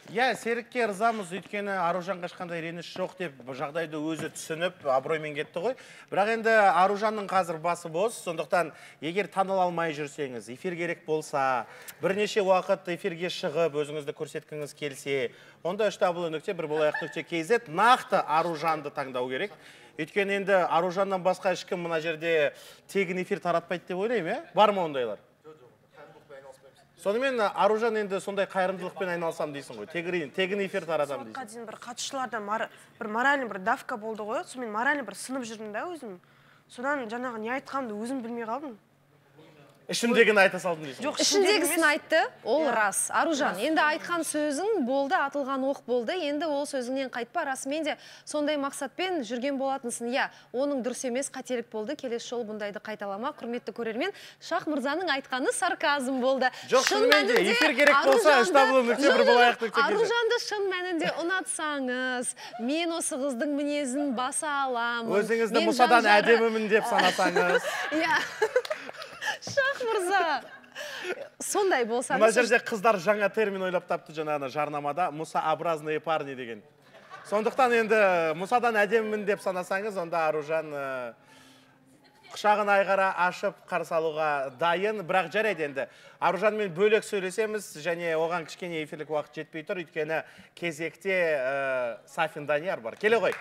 Иә, Серікке ырзамыз, өйткені Аружанға ешқандай реніш жоқ деп жағдайды өзі түсініп, абыроймен кетті ғой. Бірақ енді Аружанның қазір басы бос, сондықтан егер таныла алмай жүрсеңіз, эфир керек болса, бірнеше уақыт эфирге шығып, өзіңізді көрсеткіңіз келсе, онда #1bolайық.kz нақты Аружанды таңдау керек. Өйткені енді Аружаннан басқа ешкім мына жерде тегін эфир таратпайды деп ойлаймын, бар ма ондайлар? Сонымен Аружан енді сондай қайырымдылықпен айналсам дейсің ғой. Тегін эфир таратам дейсің. Соққа дейін бір қатысушылардан бір моральный бір давка болды ғой. Сонымен моральный бір сынып жүрдім да өзім. Содан жаңағы не айтқанымды өзім білмей қалдым. Ішімдегін айта салдым дейсің. Жоқ, ішіндегісін айтты, ол рас. Аружан, енді айтқан сөзің болды, атылған оқ болды. Енді ол сөзіңнен қайтпа, расымен де сондай мақсатпен жүрген болатынсың. Я, оның дұрыс емес, қателік болды. Келесі жол бұндайды қайталама. Құрметті көрермен, Шах мырзаның айтқаны сарказм болды. Жоқ, шынымен де эфир керек болса, #1bolайық.kz. Аружанды шын мәнінде ұнатсаңыз, мен осы қыздың мінезін баса аламын. Өзіңізді Мұсадан әдемімін деп санасаңыз. Иә. Шах мырза. Сондай болса. Мына жерде қыздар жаңа термин ойлап тапты жаңағы жарнамада, Мұсаобразные парни деген. Сондықтан енді Мұсадан әдемімін деп санасаңыз, онда Аружан құшағын айқара ашып қарсы алуға дайын. Бірақ жарайды енді. Аружанмен бөлек сөйлесеміз, және оған кішкене эфирлік уақыт жетпей тұр, өйткені кезекте Сафин Данияр бар. Келе ғой.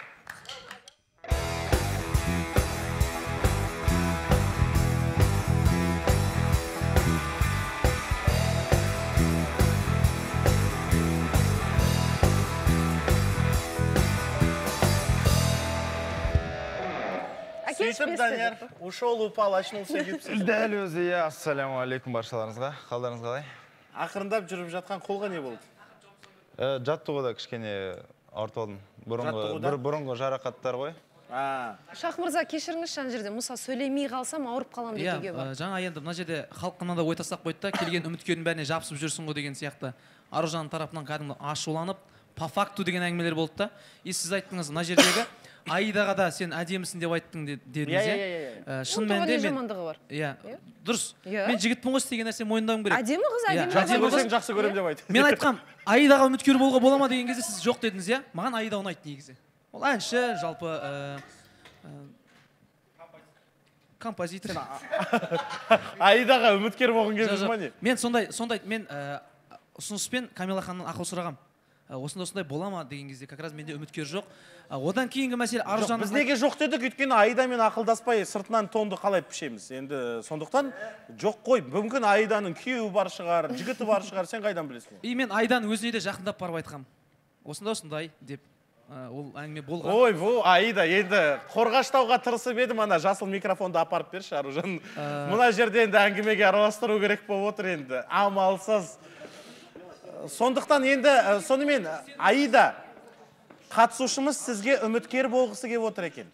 Сөйтіп, Данияр, ушел, упал, очнулся, гипсіз. Дәл өзі, иә, ассаляму-алейкум баршаларыңызға. Қалдарыңыз қалай? Ақырындап жүріп жатқан қолға не болды? Жаттығуда кішкене ауыртып алдым. Бұрынғы жарақаттар ғой. Шах мырза, кешіріңіз жан жерде. Мұса сөйлемей қалсам ауырып қалам дегенге бар. Жаңа енді мына жерде халқына да ой тастап қойды да, келген үміткердің бәріне жабысып жүрсің ғой деген сияқты. Аружанның тарапынан кәдімгі ашуланып, по факту деген әңгімелер болды да. Сіз айттыңыз, мына жердегі Аидаға да сен әдемісің деп айттың дедіңіз. Шын мәнінде жамандығы бар. Дұрыс. Мен жігітпін ғой, істеген нәрсе мойындауым керек. Әдемі қыз, әдемі. Әдемі болсаң жақсы көрем деп айт. Мен айтқам, Аидаға үміткер болуға бола ма деген кезде сіз жоқ дедіңіз, иә? Маған Аида ұнайды негізі. Ол әнші, жалпы композитор. Аидаға үміткер болған кезіңіз ма не? Мен сондай, мен ұсыныспен Камила ханымнан ақыл сұрағам. Осындай бола ма деген кезде как раз менде үміткер жоқ. Одан кейінгі мәселе Аружан. Біз неге жоқ дедік, өйткені Аидамен ақылдаспай сыртынан тонды қалай пішеміз. Енді сондықтан жоқ қой. Мүмкін Аиданың күйеуі бар шығар, жігіті бар шығар, сен қайдан білесің? Мен Аиданың өзіне де жақындап барып айтқам. Осындай деп. Ол әңгіме болған. Ой, бұл Аида енді қорғаштауға тырысып едім, ана жасыл микрофонды апарып берші, Аружан. Мына жерде енді әңгімеге араластыру керек болып отыр енді. Амалсыз. Сондықтан енді сонымен Аида қатысушымыз сізге үміткер болғысы келіп отыр екен.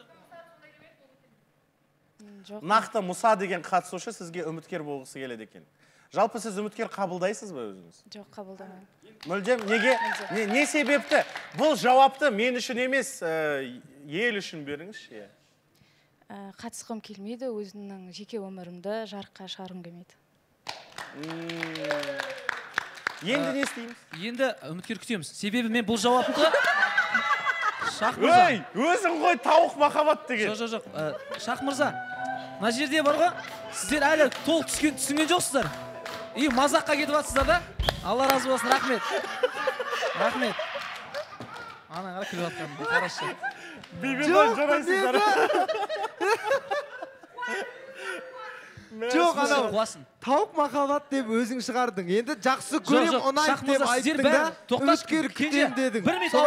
Нақты Мұса деген қатысушы сізге үміткер болғысы келеді екен. Жалпы сіз үміткер қабылдайсыз ба өзіңіз? Жоқ, қабылдамаймын. Мүлдем, неге? Не себепті? Бұл жауапты мен үшін емес, ел үшін беріңізші. Қатысқым келмейді, өзімнің жеке өмірімді жарыққа шығарғым келмейді. Енді не істейміз? Енді үміткер күтеміз. Себебі мен бұл жауапты Шах мырза. Өзің ғой тауық махаббат деген. Жоқ. Шах мырза, мына жерде бар ғой, сіздер әлі толық түсінген жоқсыздар. Мазаққа кетіп жатсыздар да? Алла разы болсын, рахмет. Рахмет. Ана қара күліп жатқан, қарашы. Бейбімен жарайсыздар. Жоқ, анау тауық махаббат деп өзің шығардың. Енді жақсы көрем, ұнайды деп айттың да, үміткер күтем дедің.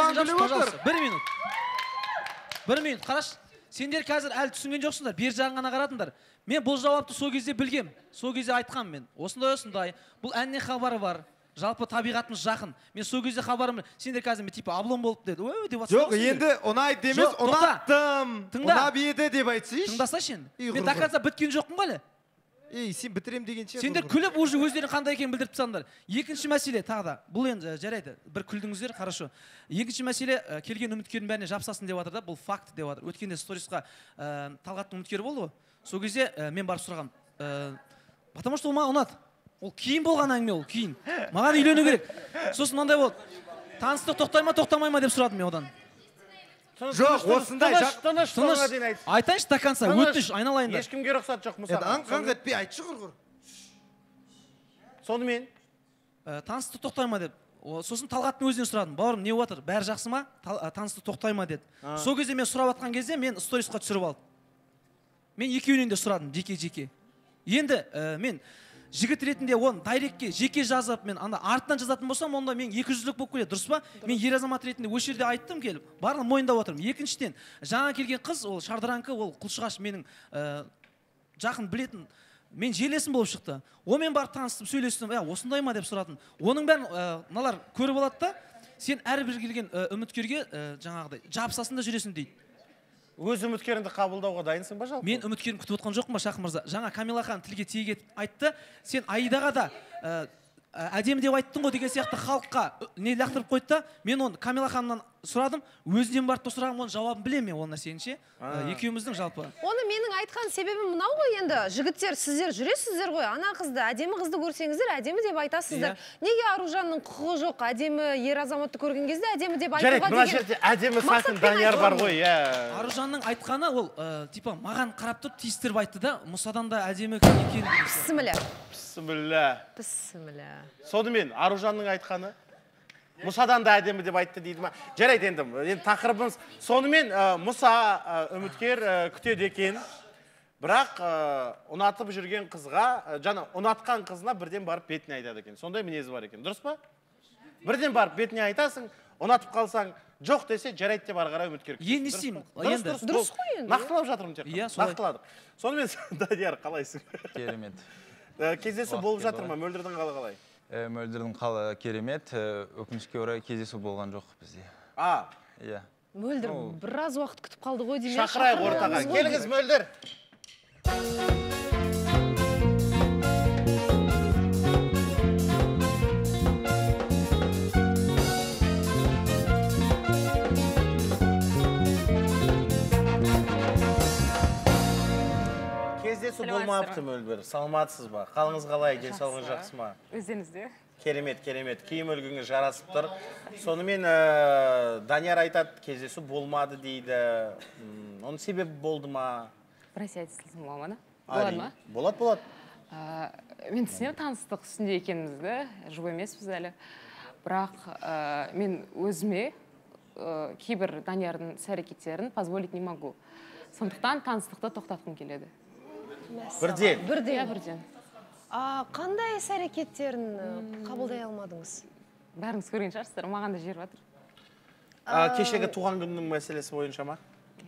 Бір минут, қараш. Сендер қазір әлі түсінген жоқсыңдар, бер жағын ғана қаратыңдар. Мен бұл жауапты сол кезде білгем, сол кезде айтқам мен. Осындай. Бұл әннен хабары бар. Жалпы табиғатымыз жақын. Мен сол кезде хабарым, сендер қазір типа облом болып деді. Жоқ, енді ұнайды емес, ұнаттым. Ұнап еді деп айтсайшы. Тыңдасайшы енді. Мен до конца біткен жоқпын ғой әлі. Сен бітірем дегенше. Сендер күліп уже өздерің қандай екенін білдіріп тастаңдар. Екінші мәселе тағы да. Бұл енді жарайды. Бір күлдіңіздер, хорошо. Екінші мәселе келген үміткердің бәріне жапсасын деп жатыр да. Бұл факт деп жатыр. Өткенде сторисқа Талғаттың үміткері болды ғой. Сол кезде мен барып сұрағам. Потому что ол маған ұнады. Ол кейін болған әңгіме, ол кейін. Маған үйлену керек. Сосын мынандай болды. таныстық тоқтай ма тоқтамай ма деп сұрадым мен одан. Жоқ, осындай тыныш соңына дейін айт. Айтайыншы до конца, өтініш айналайын да. Ешкімге рұқсат жоқ Мұса. Аңқанға етпей айтшы құрғыр. Сонымен таныстық тоқтай ма деп. Сосын Талғаттың өзінен сұрадым. Бауырым, не отыр? Бәрі жақсы ма? Таныстық тоқтай ма деді. Сол кезде мен сұрап атқан кезде мен сторисқа түсіріп алдым. Мен екеуінен де сұрадым, жеке. Енді мен жігіт ретінде оны дайректке жеке жазып, мен анда артынан жазатын болсам, онда мен 200-лік болып келеді, дұрыс па? Мен ер азамат ретінде осы жерде айттым келіп, барлығын мойындап отырмын. Екіншіден, жаңа келген қыз, ол шардаранкі, ол Құлшығаш менің жақын білетін, мен желесім болып шықты. Онымен барып таныстым, сөйлестім, осындай ма деп сұрадым. Оның бәрін мыналар көріп алады да, сен әрбір келген үміткерге жаңағыдай жабысасың да жүресің дейді. Өз үміткеріңді қабылдауға дайынсың ба жалпы? Мен үміткерім күтіп отқан жоқпын ба, Шақын мырза? Жаңа Камила ханым тілге тиек етіп айтты, сен Аидаға да әдемі деп айттың ғой деген сияқты халыққа не лақтырып қойды да, мен оны Камила ханымнан сұрадым, өзінен барып сұрағым, оның жауабын білемін мен ол нәрсені ше. Екеуміздің жалпы. Оны менің айтқан себебім мынау ғой енді, жігіттер, сіздер жүресіздер ғой, ана қызды, әдемі қызды көрсеңіздер, әдемі деп айтасыздар. Неге Аружанның құқығы жоқ, әдемі ер азаматты көрген кезде әдемі деп айтуға деген. Жарайды, әдемі сақын Данияр бар ғой, Аружанның айтқаны ол типа маған қарап тұрып тиістіріп айтты да, Мұсадан да әдемі екенін. Бісміллә. Сонымен Аружанның айтқаны Мұсадан да әдемі деп айтты дейді ма? Жарайды енді тақырыбымыз. Сонымен Мұса үміткер күтеді екен. Бірақ ұнатып жүрген қызға, жаңа ұнатқан қызына бірден барып бетіне айтады екен. Сондай мінезі бар екен. Дұрыс па? Бірден барып бетіне айтасың, ұнатып қалсаң, жоқ десе жарайды деп ары қарай үміткер. Енді не істеймін? Дұрыс қой енді. Нақтылап жатырмын тек. Нақтыладық. Сонымен Данияр қалайсың? Керемет. Кездесу болып жатыр ма? Мөлдірдің қалай? Мөлдірдің керемет, өкінішке орай кездесу болған жоқ бізде. Иә. Мөлдір біраз уақыт күтіп қалды ғой деймін. Шақырайық ортаға. Келіңіз Мөлдір. Кездесу болмапты Мөлдір. Саламатсыз ба? Қалыңыз қалай? Денсаулығыңыз жақсы ма? Өздеріңізде? Керемет. Киім үлгіңіз жарасып тұр. Сонымен Данияр айтады, кездесу болмады дейді. Оның себебі болды ма? Бір әсе айтысылсын бола ма? Болады ма? Болады. Мен түсінемін таныстық үстінде екенімізді, жұп емеспіз әлі. Бірақ мен өзіме кейбір Даниярдың іс-әрекеттерін позволить не могу. Сондықтан таныстықты тоқтатқым келеді. Бірден? Қандай іс-әрекеттерін қабылдай алмадыңыз? Бәріңіз көрген шығарсыздар, маған да жер батыр. Кешегі туған күннің мәселесі бойынша ма?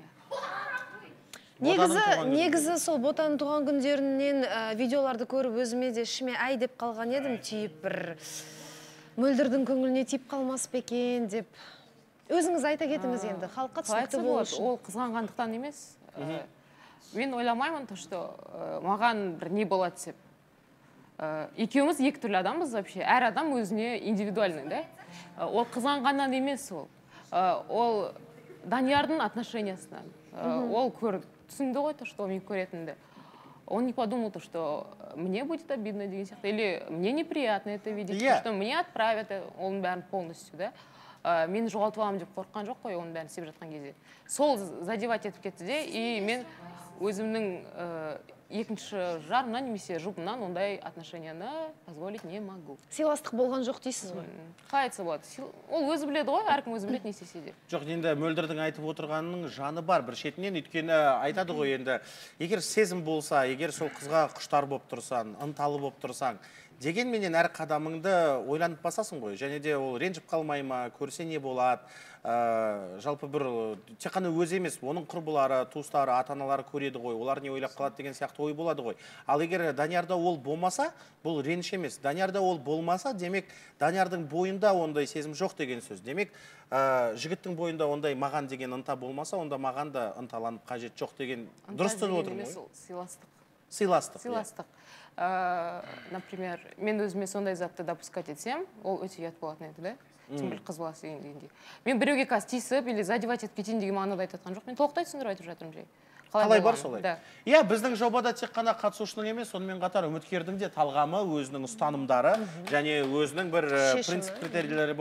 Негізі сол Ботаның туған күндерінен видеоларды көріп өзіме де ішіме әй деп қалған едім, түйіп бір Мөлдірдің көңіліне тиіп қалмас па екен деп. Өзіңіз айта кетіңіз енді, халыққа түсінікті болу үшін. Ол қызғанғандықтан емес. Мен ойламаймын, что маған бір не болады деп. Екеуміз екі түрлі адамбыз вообще. Әр адам өзіне индивидуальный, да? Ол қызғанғаннан емес ол. Ол Даниярдың отношениясынан. Ол көрді, түсінді ғой, что мен көретінді. Он не подумал, что мне будет обидно деген сияқты. Или мне неприятно это видеть, что мне отправят оның бәрін полностью, да? Мен жоғалтып аламын деп қорыққан жоқ қой, оның бәрін істеп жатқан кезде. Сол задевать етіп кетті де, и мен өзімнің екінші жарымнан немесе жұпымнан ондай отношенияны позволить не могу. Сыйластық болған жоқ дейсіз ғой? Қалайсы болады. Ол өзі біледі ғой, әркім өзі біледі не істесе де. Жоқ, енді Мөлдірдің айтып отырғанының жаны бар бір шетінен, өйткені айтады ғой енді, егер сезім болса, егер сол қызға құштар болып тұрсаң, ынталы болып тұрсаң, дегенменен әр қадамыңды ойланып басасың ғой. Және де ол ренжіп қалмай ма, көрсе не болады. Жалпы бір тек қана өзі емес, оның құрбылары, туыстары, ата-аналары көреді ғой, олар не ойлап қалады деген сияқты ой болады ғой. Ал егер Даниярда ол болмаса, бұл реніш емес. Даниярда ол болмаса, демек Даниярдың бойында ондай сезім жоқ деген сөз. Демек жігіттің бойында ондай маған деген ынта болмаса, онда маған да ынталанып қажет жоқ деген дұрыс түсініп отырмын ғой. Сыйластық. Например, мен өзіме сондай затты допускать етсем, ол өте ұят болатын еді, да? Тем более қыз баласы дегенде. Мен біреуге қазір тиісіп или задевать етіп кетейін деген мағынада айтып жатқан жоқ. Мен толықтай түсіндіріп айтып жатырмын жай. Қалай бар солай? Иә, біздің жобада тек қана қатысушының емес, сонымен қатар үміткердің де талғамы, өзінің ұстанымдары және өзінің бір принцип критерийлері болады.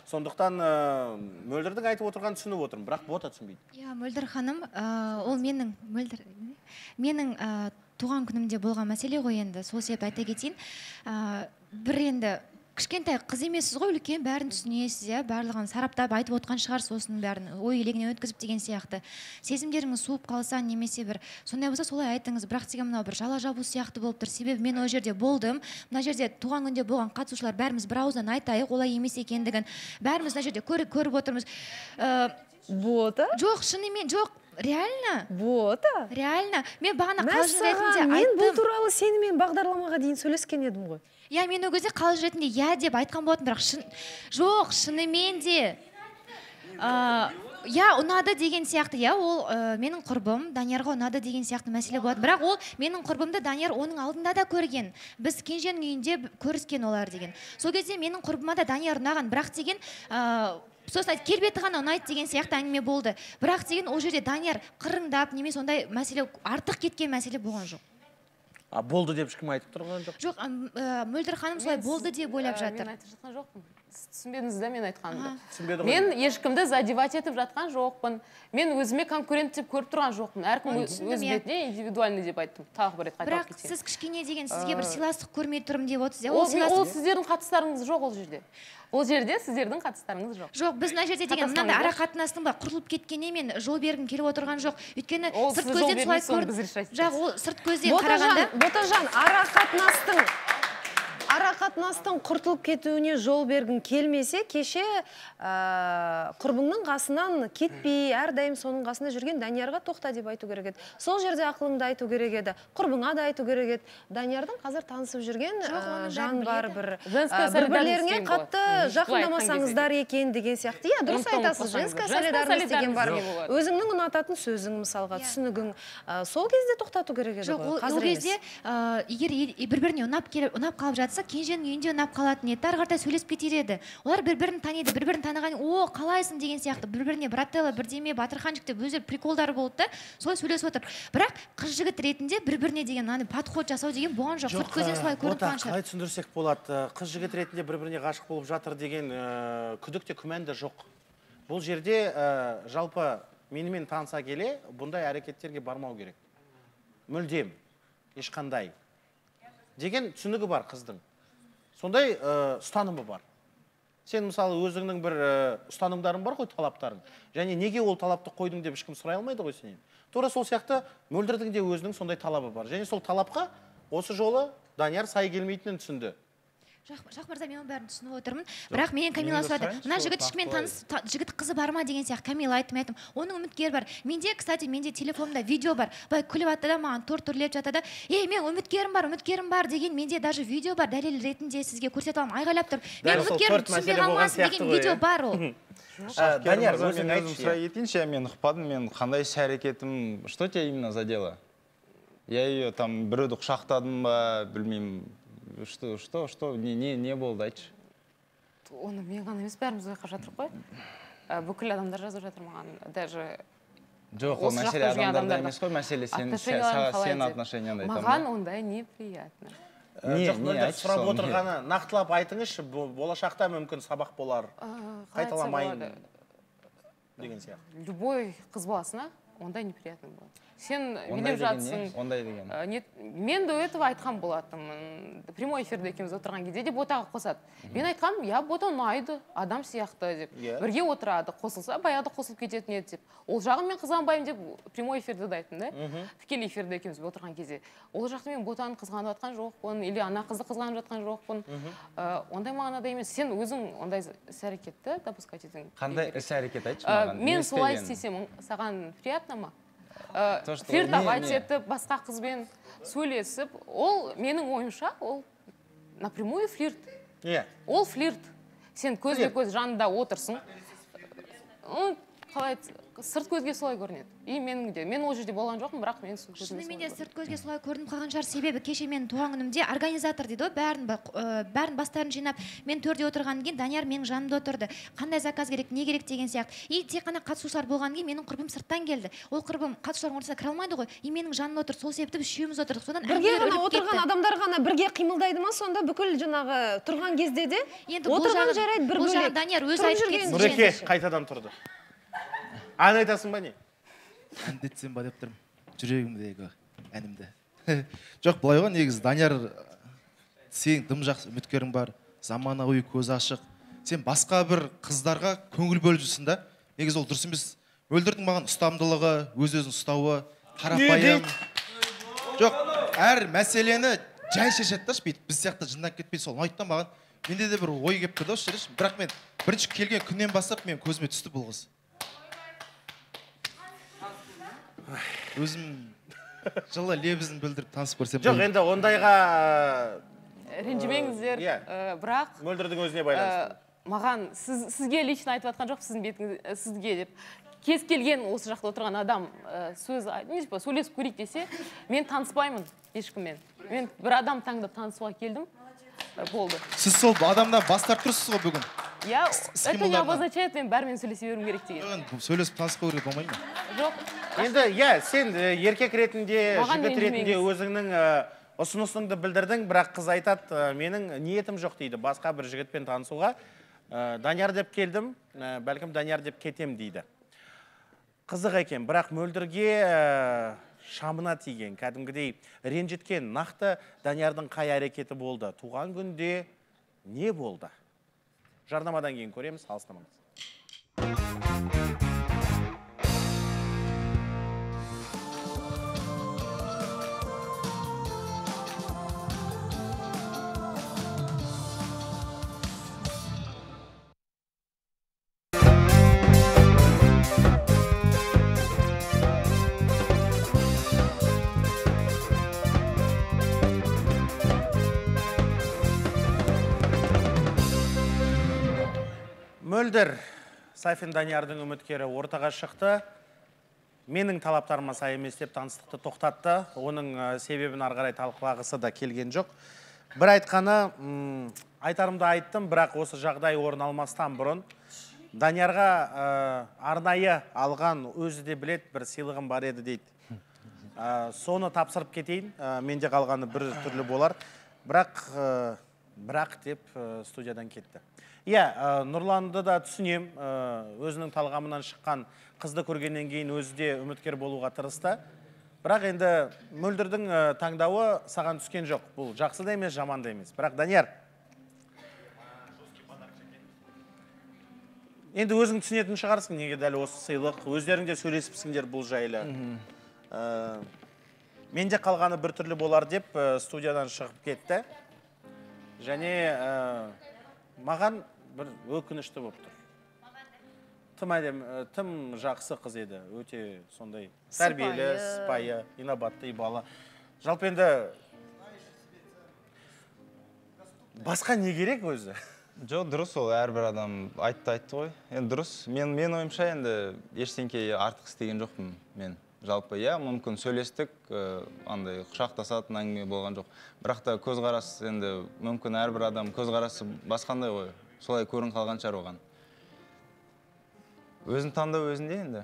Сондықтан Мөлдірдің айтып отырғанын түсініп отырмын, бірақ бота түсінбейді. Иә, Мөлдір ханым, ол менің туған күнімде болған мәселе ғой енді. Сол себеп айта кетейін. Бір енді кішкентай қыз емессіз ғой, үлкен, бәрін түсінесіз, иә, барлығын сараптап айтып отқан шығарсыз осының бәрін, ой елегінен өткізіп деген сияқты. Сезімдеріңіз суып қалса, немесе бір сондай болса солай айтыңыз, бірақ деген мынау бір жала жабу сияқты болып тұр. Себебі мен ол жерде болдым, мына жерде туған күнде болған қатысушылар бәріміз бір ауыздан айтайық, олай емес екендігін. Бәріміз мына жерде көріп отырмыз. Бота? Жоқ, шынымен жоқ. Реально? Бота? Реально. Мен бағана қалжың ретінде айттым. Мен бұл туралы сенімен бағдарламаға дейін сөйлескен едім ғой. Я, мен ол кезде қалжың ретінде я деп айтқан болатын, бірақ жоқ, шынымен де. Я, ұнады деген сияқты, я, ол менің құрбым, Даниярға ұнады деген сияқты мәселе болады. Бірақ ол менің құрбымды Данияр оның алдында да көрген. Біз Кенженің үйінде көріскен олар деген. Сол кезде менің құрбыма да Данияр ұнаған, бірақ деген сосын айтты, келбеті ғана ұнайды деген сияқты әңгіме болды. Бірақ деген ол жерде Данияр қырындап, немесе ондай мәселе, артық кеткен мәселе болған жоқ. Болды деп ешкім айтып тұрған жоқ? Жоқ, Мөлдір ханым солай болды деп ойлап жатыр. Мен айтып жатқан жоқпын. Түсінбедіңіз да мен айтқанымды. Мен ешкімді задевать етіп жатқан жоқпын. Мен өзіме конкурент деп көріп тұрған жоқпын. Әркім өз бетіне индивидуальный деп айттым. Тағы бір рет қайталап кетейін. Бірақ сіз кішкене деген сізге бір сыйластық көрмей тұрмын деп отырсыз. Ол сіздердің қатыстарыңыз жоқ ол жерде. Ол жерде сіздердің қатыстарыңыз жоқ. Жоқ, біз мына жерде деген мынандай ара қатынастың ба құрылып кеткеніне мен жол бергім келіп отырған жоқ. Өйткені сырт көзден солай көрдім. Жоқ, ол сырт көзден қарағанда. Ботажан, ара қатынастың құртылып кетуіне жол бергің келмесе, кеше құрбыңның қасынан кетпей, әрдайым соның қасында жүрген Даниярға тоқта деп айту керек еді. Сол жерде ақылыңды айту керек еді, құрбыңа да айту керек еді. Даниярдың қазір танысып жүрген жан бар, бір-бірлеріңе қатты жақындамасаңыздар екен деген сияқты. Иә, дұрыс айтасыз, женская солидарность деген бар. Өзіңнің ұнататын сөзің, мысалға, түсінігің, сол кезде тоқтату керек еді. Жоқ, ол кезде егер бір-біріне ұнап қалып жатса, Кенженің үйінде ұнап қалатын еді, ары қарата сөйлесіп кетер еді. Олар бір-бірін таниды, бір-бірін таныған, о, қалайсың деген сияқты, бір-біріне брателла, бірдеме, батырханчик деп өздері приколдары болды да, солай сөйлесіп отыр. Бірақ қыз жігіт ретінде бір-біріне деген подход жасау деген болған жоқ. Сырт көзден солай көрініп қалған шығар. Қалай түсіндірсек болады? Қыз жігіт ретінде бір-біріне ғашық болып жатыр деген күдік те күмән де жоқ. Бұл жерде жалпы менімен таныса келе, бұндай әрекеттерге бармау керек. Мүлдем, ешқандай деген түсінігі бар қыздың. Сондай ұстанымы бар. Сен мысалы өзіңнің бір ұстанымдарың бар ғой, талаптарың. Және неге ол талапты қойдың деп ешкім сұрай алмайды ғой сенен. Тура сол сияқты Мөлдірдің де өзінің сондай талабы бар. Және сол талапқа осы жолы Данияр сай келмейтінін түсінді. Жоқ мырза, мен оның бәрін түсініп отырмын. Бірақ менен Камила сұрады, мына жігіт ешкіммен таныс, жігіт қызы бар ма деген сияқты. Камила айттым. Оның үміткері бар. Менде, кстати, менде телефонымда видео бар. Былай күліп атты да, маған тор-торлеп жатады. Мен үміткерім бар деген менде даже видео бар, дәлел ретінде сізге көрсете аламын, айғайлап тұр. Мен үміткерім түсінбей қалмасын деген видео бар ол. Данияр, өзің айтшы. Мен ұқпадым, мен қандай іс-әрекетім, что тебя именно задело? Я ее там біреуді құшақтадым ба, білмеймін. Что, не болды, айтшы? Оны мен ғана емес, бәріміз ойқап жатырық қой. Бүкіл адамдар жазып жатыр маған. Даже жоқ, ол мәселе адамдарда емес қой, мәселе сен отношенияңда айтамын. Маған ондай неприятно. Жоқ, Мөлдір сұрап отырғаны нақтылап айтыңызшы, болашақта мүмкін сабақ болар, қайталамайын деген сияқты. Любой қыз баласына ондай неприятно болады. Сен билеп жатсың. Ондай деген. Мен до этого айтқан болатынмын. Прямой эфирде екеуміз отырған кезде де ботаға қосады. Мен айтқам, бота ұнайды, адам сияқты деп. Бірге отырады, қосылса, баяғыда қосылып кететін еді деп. Ол жағын мен қызғанбаймын деп прямой эфирде де айттым да. Тікелей эфирде екеуміз отырған кезде. Ол жақты мен ботаны қызғанып жатқан жоқпын, или ана қызды қызғанып жатқан жоқпын. Ондай мағынада емес. Сен өзің ондай іс-әрекетті допускать етің. Қандай іс-әрекет айтшы маған? Мен солай істесем, саған приятно ма? Флиртовать етіп, басқа қызбен сөйлесіп, ол менің ойымша, ол напрямую флирт. Ол флирт. Сен көзбе-көз жанында отырсың. Қалай сырт көзге солай көрінеді. И менің де, мен ол жерде болған жоқпын, бірақ мен сырт көзге солай Шынымен де сырт көзге солай көрініп қалған шығар. Себебі кеше мен туған күнімде организатор дейді ғой, бәрін бастарын жинап, мен төрде отырғаннан кейін Данияр менің жанымда отырды. Қандай заказ керек, не керек деген сияқты. И тек қана қатысушылар болғаннан кейін менің құрбым сырттан келді. Ол құрбым қатысушылардың ортасына кіре алмайды ғой. И менің жанымда отыр. Сол себепті біз үшеуміз отырдық. Содан бірге ғана отырған адамдар ғана бірге қимылдайды ма? Сонда бүкіл жаңағы тұрған кезде де отырған жарайды бір бөлек. Данияр өзі айтып кетсін. Нұреке қайтадан тұрды. Ән айтасың ба не? Әнді етсем ба деп тұрмын, жүрегімдегі әнімді. Жоқ, былай ғой, негізі Данияр, сен дым жақсы үміткерің бар, заманауи көз ашық. Сен басқа бір қыздарға көңіл бөліп жүрсің да. Негізі ол дұрыс емес. Мөлдірдің маған ұстамдылығы, өз-өзін ұстауы, қарапайым. Жоқ, әр мәселені жай шешеді да, біз сияқты жынданып кетпейді, сол ұнайды маған. Менде де бір ой келіп тұрды осы жерде. Бірақ мен бірінші келген күннен бастап мен көзіме түсті бұл қыз. Өзім жылы лебізін білдіріп танысып көрсем. Жоқ, енді ондайға ренжімеңіздер, бірақ Мөлдірдің өзіне байланысты. Маған сізге лично айтып жатқан жоқ, сіздің бетіңіз сізге деп. Кез келген осы жақта отырған адам сөйлесіп көрейік десе, мен таныспаймын ешкіммен. Мен бір адам таңдап танысуға келдім. Болды. Сіз сол адамдан бас тартып тұрсыз ғой бүгін. Я, это не обозначает, мен бәрімен сөйлесе беруім керек деген. Сөйлесіп танысып көруге болмай ма? Жоқ. Енді, сен еркек ретінде, жігіт ретінде өзіңнің ұсынысыңды білдірдің, бірақ қыз айтады, менің ниетім жоқ дейді, басқа бір жігітпен танысуға. Данияр деп келдім, бәлкім Данияр деп кетем дейді. Қызық екен, бірақ Мөлдірге шамына тиген, кәдімгідей ренжіткен, нақты Даниярдың қай әрекеті болды? Туған күнде не болды? Жарнамадан кейін көреміз, алыстамаңыз. Мөлдір, Сайфин Даниярдың үміткері ортаға шықты. Менің талаптарыма сай емес деп таныстықты тоқтатты. Оның себебін арғарай талқылағысы да келген жоқ. Бір айтқаны, айтарымды айттым, бірақ осы жағдай орын алмастан бұрын. Даниярға арнайы алған өзі де білет бір сыйлығым бар еді дейді. Соны тапсырып кетейін, менде қалғаны бір түрлі болар. Бірақ деп студиядан кетті. Нұрланды да түсінем, өзінің талғамынан шыққан қызды көргеннен кейін өзі де үміткер болуға тырысты. Бірақ енді Мөлдірдің таңдауы саған түскен жоқ. Бұл жақсы да емес, жаман да емес. Бірақ Данияр, енді өзің түсінетін шығарсың, неге дәл осы сыйлық. Өздеріңде сөйлесіпсіңдер бұл жайлы. Менде қалғаны бір түрлі болар деп студиядан шығып кетті. Және маған бір өкінішті болып тұр. Тым жақсы қыз еді, өте сондай тәрбиелі, сыпайы, инабатты, бала. Жалпы енді басқа не керек өзі? Жоқ, дұрыс ол, әрбір адам айтты ғой. Енді дұрыс, мен ойымша енді ештеңке артық істеген жоқпын мен. Жалпы, мүмкін сөйлестік, андай құшақтасатын әңгіме болған жоқ. Бірақ та көзқарас енді мүмкін әрбір адам көзқарасы басқандай ғой. Солай көрін қалған шығар оған. Өзін таңдау өзінде енді.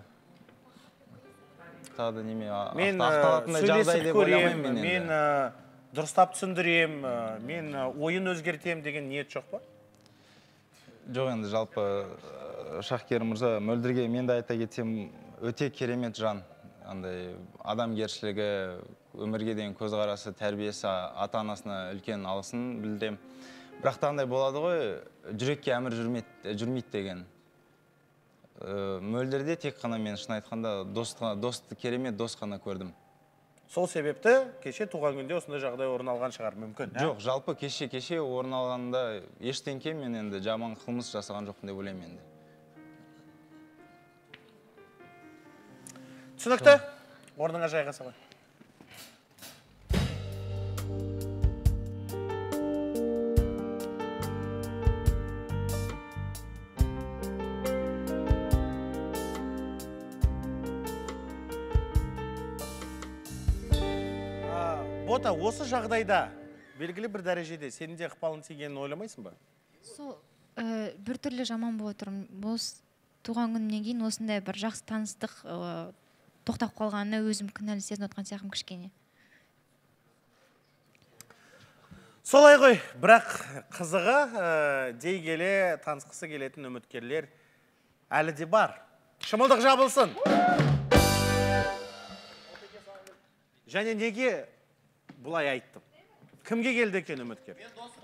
Тағы неме ақталатындай жағдай деп ойламаймын мен енді. Мен дұрыстап түсіндірем, мен ойын өзгертем деген ниет жоқ па? Жоқ, енді жалпы Шахкер мырза, Мөлдірге мен де айта кетсем, өте керемет жан. Андай адамгершілігі, өмірге деген көзқарасы, тәрбиесі, ата-анасына үлкен алғысын білдірем. Бірақ та андай болады ғой, жүрекке әмір жүрмейді деген. Мөлдірде тек қана мен шын айтқанда досты керемет дос қана көрдім. Сол себепті кеше туған күнде осындай жағдай орын алған шығар мүмкін. Жоқ, жалпы кеше орын алғанда ештеңке мен енді жаман қылмыс жасаған жоқпын деп ойлаймын енді. Түсінікті? Орныңа жайғаса ғой. Бота, осы жағдайда белгілі бір дәрежеде сенің де ықпалың тигенін ойламайсың ба? Сол біртүрлі жаман болып отырмын. Туған күнімнен кейін осындай бір жақсы таныстық тоқтап қалғанына өзім кінәлі сезініп отқан сияқтымын кішкене. Солай ғой, бірақ қызығы дей келе танысқысы келетін үміткерлер әлі де бар. Шымылдық жабылсын. Және неге бұлай айттым? Кімге келді екен үміткер?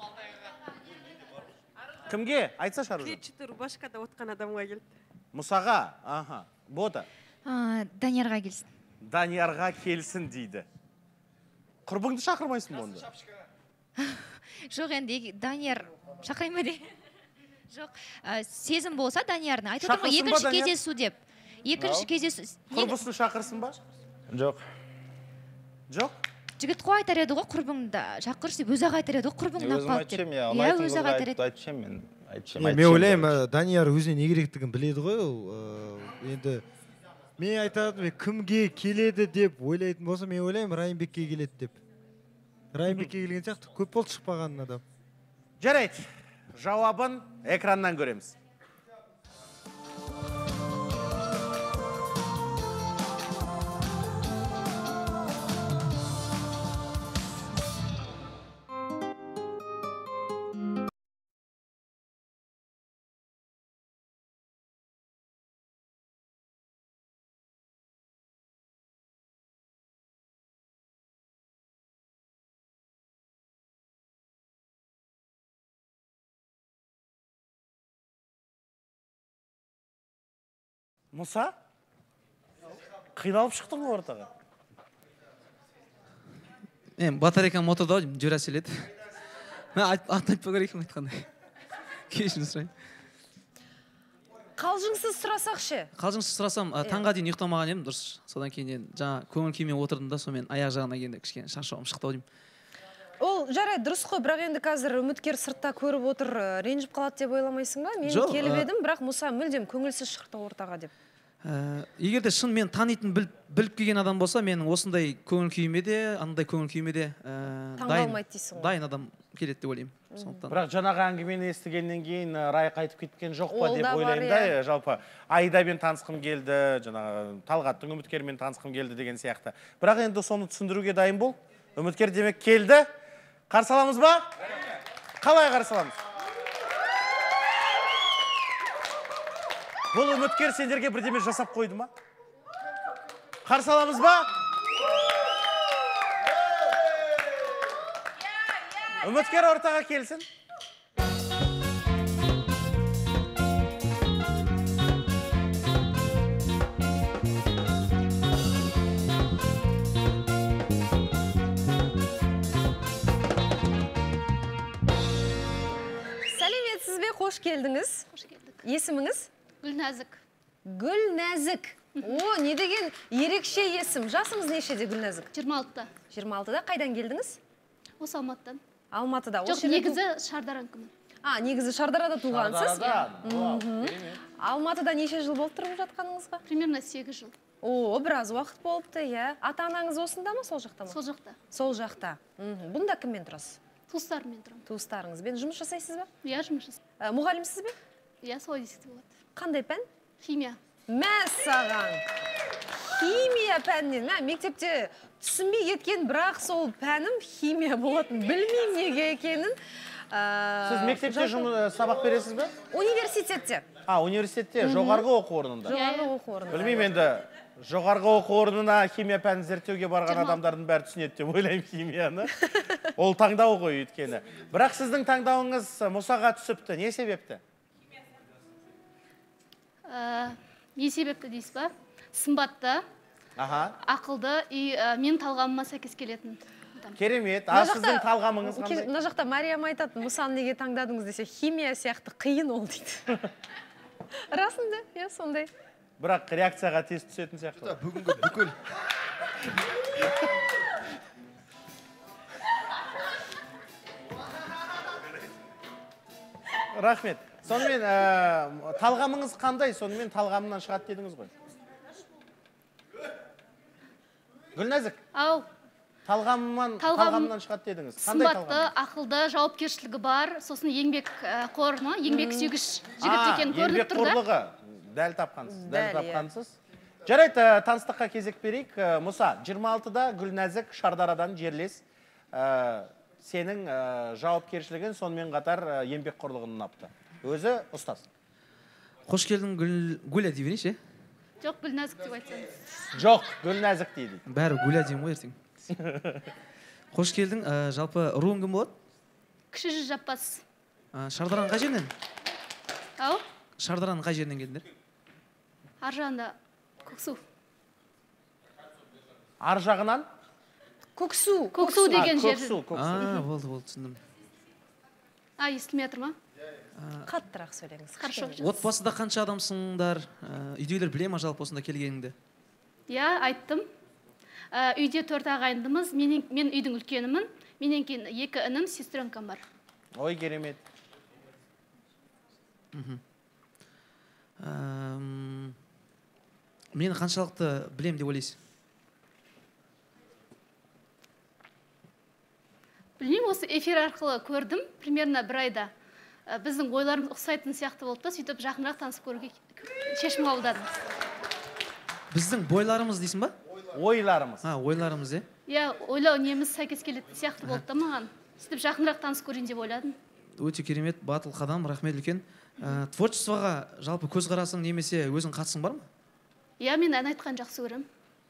Кімге? Айтса Шаружан. Клетчатый рубашкада отқан адамға келді. Мұсаға? Аха. Бота? Даниярға келсін. Даниярға келсін дейді. Құрбыңды шақырмайсың мұнда? Жоқ, енді Данияр шақырайма де. Жоқ, сезім болса Даниярны. Айтып отырмын ғой, екінші кездесу деп. Екінші кездесу. Құрбысын шақырсын ба? Жоқ. Жоқ? Жігіт қой айтар еді ғой, құрбыңды шақыршы деп, өзі айтар еді ғой, құрбыңды апалып деп. Өзім айтшым, мен айтшым. Мен ойлаймын, Данияр өзіне не керектігін біледі ғой. Енді мен айтатын, кімге келеді деп ойлайтын болса, мен ойлаймын, Райымбекке келеді деп. Райымбекке келген сияқты көп болды шықпаған адам. Жарайды, жауабын экраннан көреміз. Мұса? Қиналып шықтың ғой ортаға. Мен батарейкам моторда ойдым, жүре сөйледі. Мен атын айтпау керек айтқандай. Кешірім сұрайын. Қалжыңсыз сұрасақ ше? Қалжыңсыз сұрасам, таңға дейін ұйықтамаған едім, дұрыс. Содан кейін жаңа көңіл күймен отырдым да, сонымен аяқ жағына келгенде кішкене шаршауым шықты ойдым. Ол жарайды, дұрыс қой, бірақ енді қазір үміткер сыртта көріп отыр, ренжіп қалады деп ойламайсың ба? Мен келіп едім, бірақ Мұса мүлдем көңілсіз шықты ортаға деп. Егер де шын мен танитын біліп келген адам болса, менің осындай көңіл күйіме де, андай көңіл күйіме де дайын адам келеді деп ойлаймын. Бірақ жаңағы әңгімені естігеннен кейін Рай қайтып кеткен жоқ па деп ойлаймын да, жалпы Айдамен танысқым келді, жаңағы Талғаттың үміткерімен танысқым келді деген сияқты. Бірақ енді соны түсіндіруге дайын бол. Үміткер демек келді. Қарсы аламыз ба? Қалай қарсы аламыз? Бұл үміткер сендерге бірдеме жасап қойды ма? Қарсы аламыз ба? Үміткер ортаға келсін. Сәлеметсіз бе, қош келдіңіз. Қош келдік. Есіміңіз? Гүлнәзік. Гүлнәзік. О, не деген ерекше есім. Жасыңыз нешеде Гүлнәзік? 26-та. 26-да қайдан келдіңіз? Осы Алматыдан. Алматыда. Жоқ, негізі Шардаранкымын. Негізі Шардарада туғансыз? Алматыда неше жыл болып тұрып жатқаныңызға? Примерно 8 жыл. О, біраз уақыт болыпты, иә. Ата-анаңыз осында ма, сол жақта ма? Сол жақта. Сол жақта. Бұнда кіммен тұрасыз? Туыстарыммен тұрамын. Туыстарыңызбен жұмыс жасайсыз ба? Иә, жұмыс жасаймын. Мұғалімсіз бе? Иә, солай десек болады. Қандай пән? Химия. Мәссаған. Химия пәнінен. Мектепте түсінбей кеткен, бірақ сол пәнім химия болатын. Білмеймін неге екенін. Сіз мектепте сабақ бересіз бе? Университетте. Университетте, жоғарғы оқу орнында. Жоғарғы оқу орнында. Білмеймін енді, жоғарғы оқу орнына химия пәнін зерттеуге барған адамдардың бәрі түсінеді деп ойлаймын химияны. Ол таңдау ғой өйткені. Бірақ сіздің таңдауыңыз Мұсаға түсіпті. Не себепті? Не себепті дейсіз ба? Сымбатты, ақылды, мен талғамыма сәйкес келетін. Керемет. Сіздің талғамыңыз қандай? Мына жақта Мариям айтады, Мұсаны неге таңдадыңыз десе, химия сияқты қиын ол дейді. Расында, иә, сондай. Бірақ реакцияға тез түсетін сияқты. Бүгінгі бүкіл. Рахмет. Сонымен талғамыңыз қандай? Сонымен талғамынан шығады дедіңіз ғой. Гүлнәзік. Ау, талғамынан шығады дедіңіз. Қандай сымбатты, талғам? ақылды, жауапкершілігі бар, сосын еңбек қор ма, еңбек сүйгіш жігіт екен көрініп тұр да. Еңбек қорлығы, дәл тапқансыз. Жарайды, таныстыққа кезек берейік. Мұса, 26-да Гүлнәзік Шардарадан жерлес. Сенің жауапкершілігін сонымен қатар еңбек қорлығын ұнапты. Өзі ұстаз. Қош келдің Гүля дей берейші? Жоқ, Гүлнәзік деп айтсаңыз. Жоқ, Гүлнәзік дейді. Бәрі Гүля деймін ғой ертең. Қош келдің, жалпы руың кім болады? Кіші жүз Жаппас. Шардараның қай жерінен? Ау? Шардараның қай жерінен келдіңдер? Ар жағында Көксу. Ар жағынан? Көксу деген жер. Болды, түсіндім. Естілмей жатыр ма? Қаттырақ сөйлеңіз. Хорошо. Отбасыда қанша адамсыңдар? Үйдегілер біле ма жалпы осында келгеніңді? Иә, айттым. Үйде 4 ағайындымыз. Мен үйдің үлкенімін. Менен кейін 2 інім, сестренкам бар. Ой, керемет. Мені қаншалықты білем деп ойлайсың? Білмеймін, осы эфир арқылы көрдім, примерно 1 айда. Біздің ойларымыз ұқсайтын сияқты болды да, сөйтіп жақынырақ танысып көруге шешім қабылдадым. Біздің бойларымыз дейсің ба? Ойларымыз. Ойларымыз, е? Иә, ойлау неміз сәйкес келетін сияқты болды да маған. Сөйтіп жақынырақ танысып көрейін деп ойладым. Өте керемет, батыл қадам, рахмет үлкен. Творчествоға жалпы көзқарасың немесе өзің қатысың бар ма? Иә, мен ән айтқан жақсы көрем.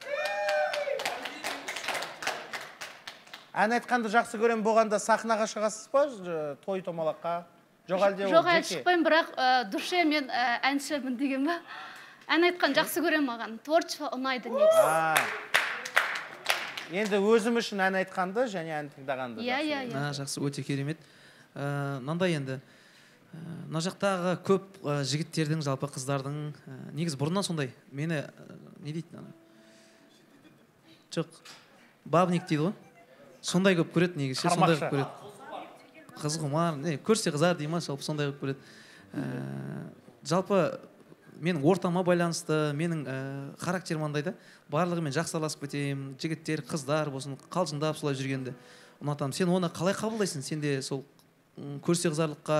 Ән айтқанды жақсы көрем болғанда сахнаға шығасыз ба? Той томалаққа? Жоқ, әлде ол жеке? Шықпаймын, бірақ душе мен әншімін деген ба? Ән айтқан жақсы көрем маған. Творчество ұнайды негізі. Енді өзім үшін ән айтқанды және ән тыңдағанды жақсы. Жақсы, өте керемет. Мынандай енді, мына жақтағы көп жігіттердің, жалпы қыздардың, негізі бұрыннан сондай. Мені, не дейді? Жоқ, бабник дейді ғой. Сондай көп көреді негізі, сондай көп көреді. Қыз құмар, көрсе қызар дейма, жалпы сондай көп көреді. Жалпы менің ортама байланысты, менің характерім андайда, барлығымен жақсы араласып кетемін, жігіттер, қыздар болсын, қалжыңдап солай жүргенді ұнатамын. Сен оны қалай қабылдайсың? Сенде сол көрсе қызарлыққа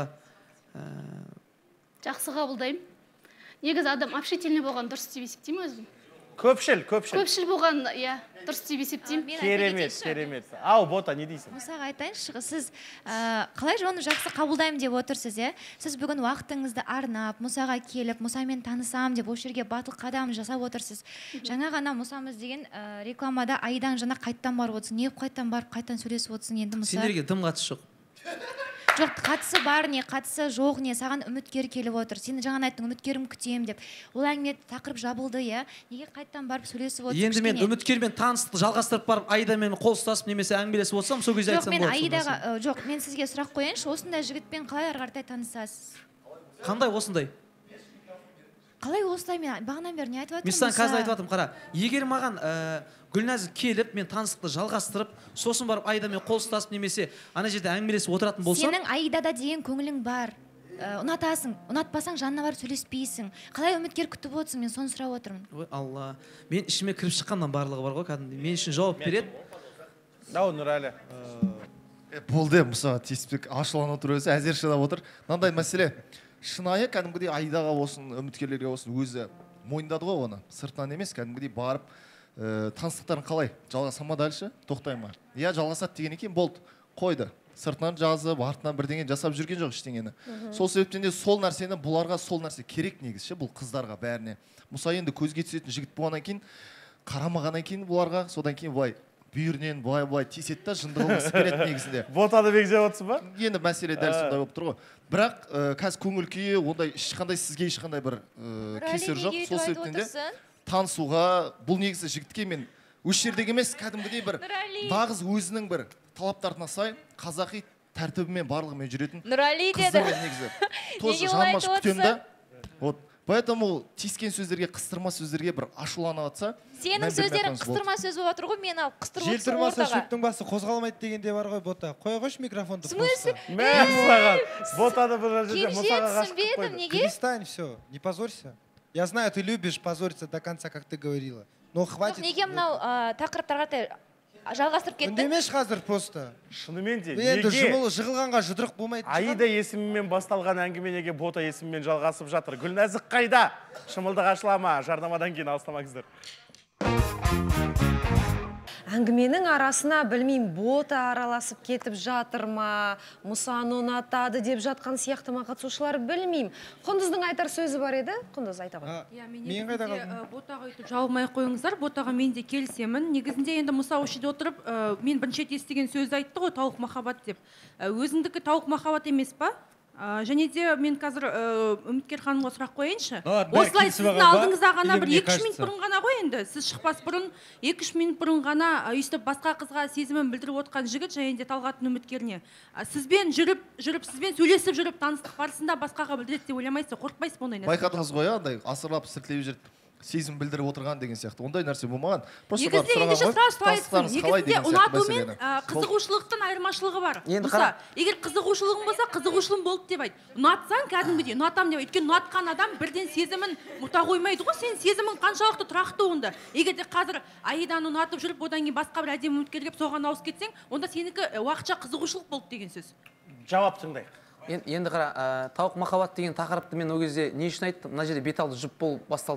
жақсы қабылдаймын. Негізі адам общительный болған дұрыс деп есептеймін өзім. Көпшіл. Көпшіл болған, иә, дұрыс деп есептеймін. Керемет. Ау, Бота, не дейсің? Мұсаға айтайыншы, сіз қалай оны жақсы қабылдаймын деп отырсыз, е? Сіз бүгін уақытыңызды арнап, Мұсаға келіп, Мұсамен танысам деп, осы жерге батыл қадам жасап отырсыз. Жаңа ғана Мұсамыз деген рекламада Айдан жаңа қайттан барып отырсың. Неғып қайттан барып, қайттан сөйлесіп отырсың енді Мұса? Сендерге дым қатысы жоқ. Жоқ, қатысы бар не, қатысы жоқ не, саған үміткер келіп отыр. Сен жаңа айттың, үміткерім күтем деп. Ол әңгіме тақырып жабылды, е? Неге қайттан барып сөйлесіп отырсың? Енді мен үміткермен танысты жалғастырып барып, Айдамен қол ұстасып немесе әңгімелесіп отырсам, сол кезде айтсам болады. Жоқ, мен сізге сұрақ қояйыншы, осындай жігітпен қалай ары қаратай танысасыз? Қандай осындай? Қалай осылай? Мен бағанан бері не айтып жатырмын? Мен саған қазір айтып жатырмын, қара. Егер маған Гүлнәзік келіп, мен таныстықты жалғастырып, сосын барып Айдамен қол ұстасып немесе ана жерде әңгімелесіп отыратын болсам, сенің Айдада деген көңілің бар. Ұнатасың, ұнатпасаң жанына барып сөйлеспейсің. Қалай үміткер күтіп отырсың? Мен соны сұрап отырмын. Ой, Алла. Мен ішіме кіріп шыққаннан барлығы бар ғой, кәдімгідей. Мен үшін жауап береді. Дау, Нұрәлі. Болды, Мұса тиіспек ашыланып отыр өзі, әзер шыдап отыр. Мынандай мәселе. Шынайы кәдімгідей Айдаға болсын, үміткерлерге болсын өзі мойындады ғой оны. Сыртынан емес, кәдімгідей барып таныстықтарын қалай? Жалғаса ма дальше? Тоқтай ма? Иә, жалғасады деген екен, болды. Қойды. Сыртынан жазып, артынан бірдеңе жасап жүрген жоқ ештеңені. Сол себептен де сол нәрсені, бұларға сол нәрсе керек негізі, бұл қыздарға бәріне. Мұса енді көзге түсетін жігіт болғаннан кейін, қарамағаннан кейін бұларға, содан кейін былай бүйірінен былай тиіседі да жындығымыз келеді негізінде. Ботаны бекзеп отырсың ба? Енді мәселе дәл сондай болып тұр ғой. Бірақ қазір көңіл күйі ондай ешқандай сізге ешқандай бір кесір жоқ. Сол себептен де танысуға бұл негізі жігітке мен осы жердегі емес, кәдімгідей бір нағыз өзінің бір талаптарына сай қазақи тәртібімен барлығымен жүретін қыздар негізі. Тоже жаныма күтемін да. Вот. Поэтому тиіскен сөздерге, қыстырма сөздерге бір ашуланып атса, сенің сөздерің қыстырма сөз болып отыр ғой, мен ал қыстырып отырсың ортаға. Желтірмаса шөптің басы қозғалмайды дегенде бар ғой, Бота. Қоя қойшы микрофонды. Смысл? Ботаны бір жерде Мұсаға ғашық қойды. Перестань, все, не позорься. Я знаю, ты любишь позориться до конца, как ты говорила. Но хватит. Неге мынау тақырыптарға жалғастырып кетті. Үндемеш қазір просто. Шынымен де, Енді жығылғанға жұдырық болмайды. Аида есімімен басталған әңгіме неге Бота есімімен жалғасып жатыр? Гүлнәзік қайда? Шымылдық ашыла ма? Жарнамадан кейін алыстамаңыздар. Әңгіменің арасына білмеймін, Бота араласып кетіп жатыр ма, Мұсаны ұнатады деп жатқан сияқты ма қатысушылар білмеймін. Құндыздың айтар сөзі бар еді, Құндыз айта ғой. Мен қайда қалдым? Ботаға өйтіп жауылмай қойыңыздар, Ботаға мен де келісемін. Негізінде енді Мұса өшеде отырып, мен бірінші рет естіген сөзді айтты ғой, тауық махаббат деп. Өзіңдікі тауық махаббат емес па? Және де мен қазір үміткер ханымға сұрақ қояйыншы. Осылай сіздің алдыңызда ғана бір 2-3 минут бұрын ғана ғой енді. Сіз шықпас бұрын 2-3 минут бұрын ғана өйстіп басқа қызға сезімін білдіріп отқан жігіт және де Талғаттың үміткеріне. Сізбен сізбен сөйлесіп жүріп таныстық барысында басқаға білдіреді деп ойламайсыз, қорықпайсыз ба ондай нәрсе? Байқадыңыз ғой, андай асырлап сілтелеп жүріп сезім білдіріп отырған деген сияқты. Ондай нәрсе болмаған. Негізінде ұнату мен қызығушылықтың айырмашылығы бар. Егер қызығушылығың болса, қызығушылығың болды деп айт. Ұнатсаң, кәдімгідей ұнатам деп айт. Өйткені ұнатқан адам бірден сезімін ұмыта қоймайды ғой. Сен сезімің қаншалықты тұрақты онда. Егер де қазір Аиданы ұнатып жүріп, одан кейін басқа бір әдемі үміткерге соған ауысып кетсең, онда сенікі уақытша қызығушылық болды деген сөз. Жауап тыңдайық. Енді қара, тауық махаббат деген тақырыпты мен ол кезде не үшін айттым? Мына жерде беталды жұп болып басталды.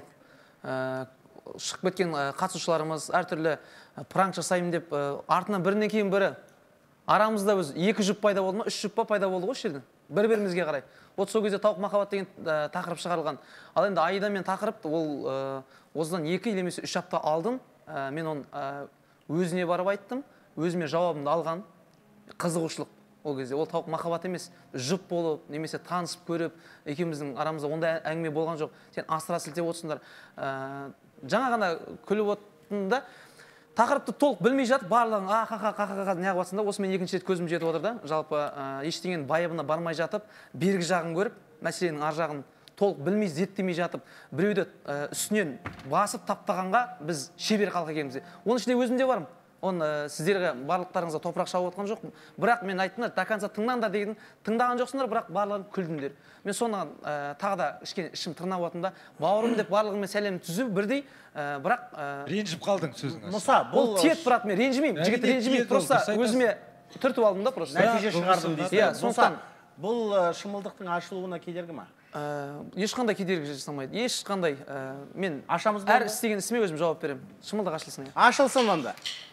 Шығып кеткен қатысушыларымыз әртүрлі пранк жасаймын деп артынан бірінен кейін бірі арамызда өз 2 жұп пайда болды ма, 3 жұп пайда болды ғой жерден бір-бірімізге қарай. Вот сол кезде тауық махаббат деген тақырып шығарылған. Ал енді Аида мен тақырып ол осыдан 2 немесе 3 апта алдын мен оны өзіне барып айттым, өзіме жауабымды алған. Қызығушылық ол кезде ол тауық махаббат емес, жұп болып немесе танысып көріп, екеуміздің арамызда ондай әңгіме болған жоқ. Сен асыра сілтеп отырсыңдар. Жаңа ғана күліп отырдым да, тақырыпты толық білмей жатып, барлығын қа-қа-қа неғып жатсың да, осы мен екінші рет көзім жетіп отыр да. Жалпы ештеңенің байыбына бармай жатып, бергі жағын көріп, мәселенің ар жағын толық білмей, зерттемей жатып, біреуді үстінен басып таптағанға біз шебер халық екенбіз. Оның ішінде өзім де бармын. Оны сіздерге барлықтарыңызға топырақ шауып отқан жоқпын. Бірақ мен айттым, до конца тыңдаңдар деген, тыңдаған жоқсыңдар, бірақ барлығын күлдіңдер. Мен соңынан тағы да ішім тырнап отым да, бауырым деп барлығымен сәлем түзіп бірдей, бірақ ренжіп қалдың сөзіңіз. Мұса, бұл тиет брат, мен ренжімеймін. Жігіт ренжімейді, просто өзіме түртіп алдым да, просто. Нәтиже шығардым дейсіз. Мұса, бұл шымылдықтың ашылуына кедергі ма? Ешқандай кедергі жасамайды. Ешқандай мен әр істеген ісіме өзім жауап беремін. Шымылдық ашылсын. Ашылсын онда.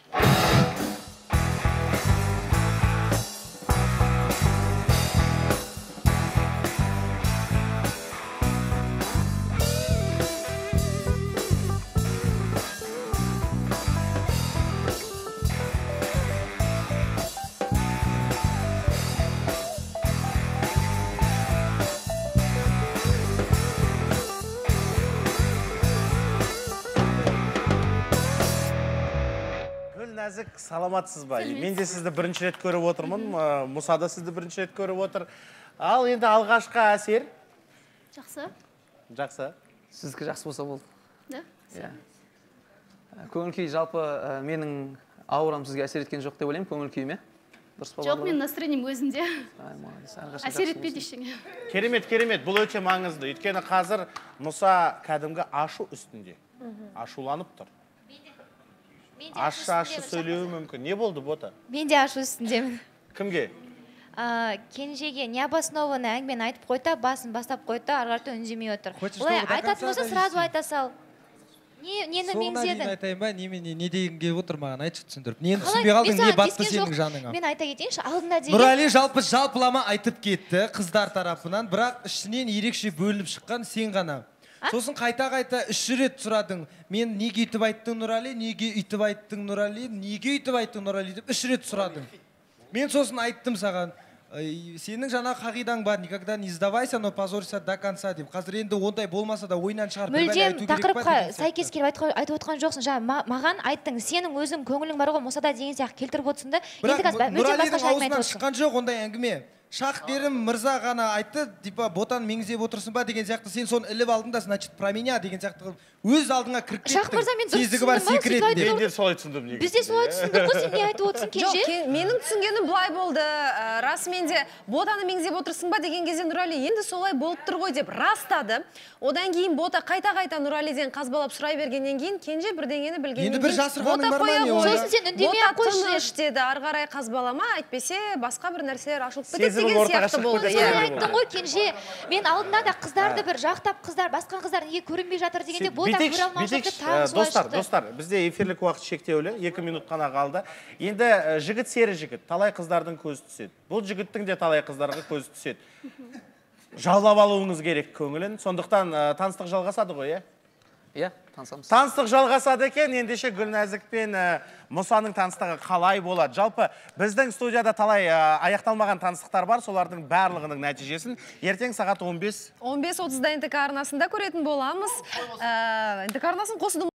Нәзік, саламатсыз ба? Мен де сізді бірінші рет көріп отырмын. Мұса да сізді бірінші рет көріп отыр. Ал енді алғашқы әсер? Жақсы. Жақсы. Сіздікі жақсы болса болды. Да? Көңіл күй жалпы менің аурам сізге әсер еткен жоқ деп ойлаймын, көңіл күйіме. Жоқ, мен настроением өзімде. Әсер етпеді ештеңе. Керемет, керемет. Бұл өте маңызды. Өйткені қазір Мұса кәдімгі ашу үстінде. Ашуланып тұр. Ашу сөйлеуі мүмкін. Не болды, Бота? Мен де ашу үстіндемін. Кімге? Кенжеге необоснованный әңгімені айтып қойта, басын бастап қойта, арғарты үндемей отыр. Олай айтатын болса, сразу айта сал. Нені меңзедің? Соңына дейін айтайын ба, не деген келіп отыр маған, айтшы түсіндіріп. Нені түсінбей қалдың, не батты сенің жаныңа? Мен айта кетейінші, алдында деген... Нұрали жалпылама айтып кетті қыздар тарапынан, бірақ ішінен ерекше бөлініп шыққан сен ғана. Сосын қайта-қайта 3 рет сұрадың. Мен неге үйтіп айттың, Нұрали, неге үйтіп айттың, Нұрали, неге үйтіп айттың, Нұрали деп 3 рет сұрадың. Мен сосын айттым саған, сенің жаңа қағидаң бар, никогда не сдавайся, но позорься до конца деп. Қазір енді ондай болмаса да ойнан шығарып мүлдем тақырыпқа сәйкес келіп айтып отқан жоқсың. Жаңа маған айттың, сенің өзің көңілің бар ғой, Мұсада деген сияқты келтіріп отырсың да. Бірақ Нұралидің аузынан шыққан жоқ ондай әңгіме. Шахкерім мырза ғана айтты, типа ботаны меңзеп отырсың ба деген сияқты, сен соны іліп алдың да, значит, про меня деген сияқты өз алдыңа кіріп Шах мырза, мен дұрыс сезігі бар түсіндім ба? секрет деп. Мен де солай түсіндім негізінде. Біз де солай түсіндік қой, сен не айтып отырсың, Кенже? Жоқ, менің түсінгенім былай болды. Расымен де ботаны меңзеп отырсың ба деген кезде Нұрали енді солай болып тұр ғой деп растады. Одан кейін бота қайта-қайта Нұралиден қазбалап сұрай бергеннен кейін Кенже бірдеңені білгеннен Енді бір кейін жасырғаның бар ма не бота онда? Сосын сен үндемей ақ бота қойшы. тыныш деді, ары қарай қазбалама, әйтпесе басқа бір нәрселер ашылып кетеді Сезімің деген ортаға сияқты шығып болды. кетеді. Иә. Сен айттың ғой, Кенже, мен алдында да қыздарды бір жақтап, қыздар, басқа қыздар неге көрінбей жатыр дегенде, бота көре алмай жатыр, тағы солай шықты. Достар, бізде эфирлік уақыт шектеулі, 2 минут қана қалды. Енді жігіт сері жігіт, талай қыздардың көзі түседі. Бұл жігіттің де талай қыздарға көзі түседі. Жаулап алуыңыз керек көңілін. Сондықтан таныстық жалғасады ғой, Иә, танысамыз. Таныстық жалғасады екен, ендеше Гүлнәзік пен Мұсаның таныстығы қалай болады? Жалпы біздің студияда талай аяқталмаған таныстықтар бар, солардың барлығының нәтижесін ертең сағат 15:30-да НТК арнасында көретін боламыз. НТК арнасын қосуды